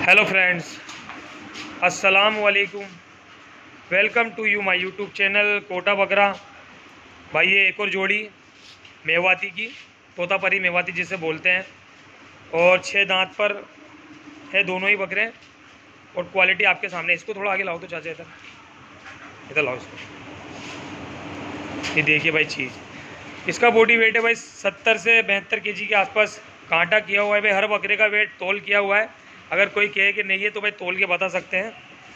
Hello friends, अस्सलाम वालेकुम। Welcome to you my YouTube channel Kota Bakra. भाई ये एक और जोड़ी मेवाती की, तोतापरी मेवाती जिसे बोलते हैं, और 6 दांत पर है दोनों ही बकरे। और क्वालिटी आपके सामने। इसको थोड़ा आगे लाओ तो चाचा, इधर इधर लाओ इसको। ये देखिए भाई चीज़, इसका बॉडी वेट है भाई 70 से 72 केजी के आसपास। कांटा किया हुआ है भाई, हर बकरे का वेट तोल किया हुआ है। अगर कोई कहे कि नहीं है तो भाई तोल के बता सकते हैं।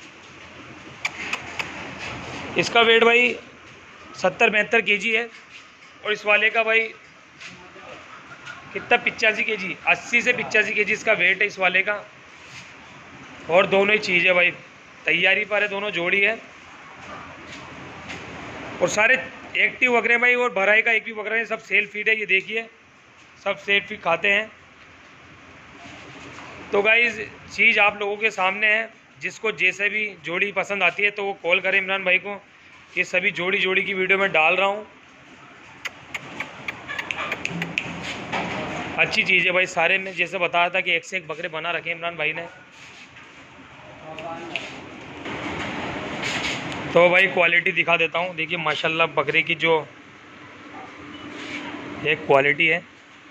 इसका वेट भाई 70-72 केजी है। और इस वाले का भाई कितना, 85 केजी, 80 से 85 केजी इसका वेट है इस वाले का। और दोनों ही चीज़ है भाई, तैयारी पर है, दोनों जोड़ी है। और सारे एक्टिव बकरे हैं भाई, और भराई का एक भी बकरा नहीं, सब सेल फीड है। ये देखिए सब सेल फीड खाते हैं। तो गाइस चीज़ आप लोगों के सामने है। जिसको जैसे भी जोड़ी पसंद आती है तो वो कॉल करें इमरान भाई को। ये सभी जोड़ी जोड़ी की वीडियो मैं डाल रहा हूँ। अच्छी चीज़ है भाई, सारे में जैसे बताया था कि एक से एक बकरे बना रखे इमरान भाई ने। तो भाई क्वालिटी दिखा देता हूँ। देखिए माशाल्लाह बकरे की जो एक क्वालिटी है,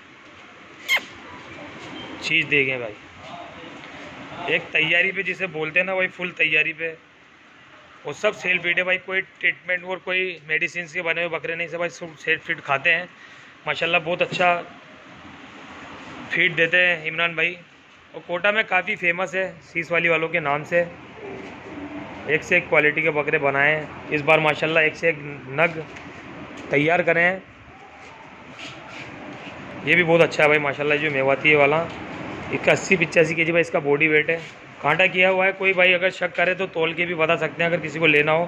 चीज़ देखें भाई। एक तैयारी पे जिसे बोलते हैं ना भाई, फुल तैयारी पे। वो सब सेल फीड है भाई, कोई ट्रीटमेंट और कोई मेडिसिन के बने हुए बकरे नहीं से भाई, सब सेल फीड खाते हैं। माशाल्लाह बहुत अच्छा फीड देते हैं इमरान भाई। और कोटा में काफ़ी फेमस है सीस वाली वालों के नाम से। एक से एक क्वालिटी के बकरे बनाए हैं इस बार माशाल्लाह, एक से एक नग तैयार करें हैं। ये भी बहुत अच्छा है भाई माशाल्लाह। जो मेवाती है वाला, इसका 80-85 केजी भाई इसका बॉडी वेट है। कांटा किया हुआ है। कोई भाई अगर शक करे तो तोल के भी बता सकते हैं अगर किसी को लेना हो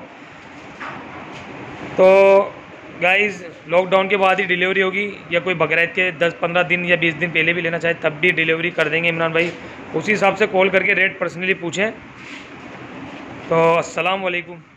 तो। गाइस लॉकडाउन के बाद ही डिलीवरी होगी, या कोई बकरीद के 10-15 दिन या 20 दिन पहले भी लेना चाहे तब भी डिलीवरी कर देंगे इमरान भाई। उसी हिसाब से कॉल करके रेट पर्सनली पूछें। तो अस्सलाम वालेकुम।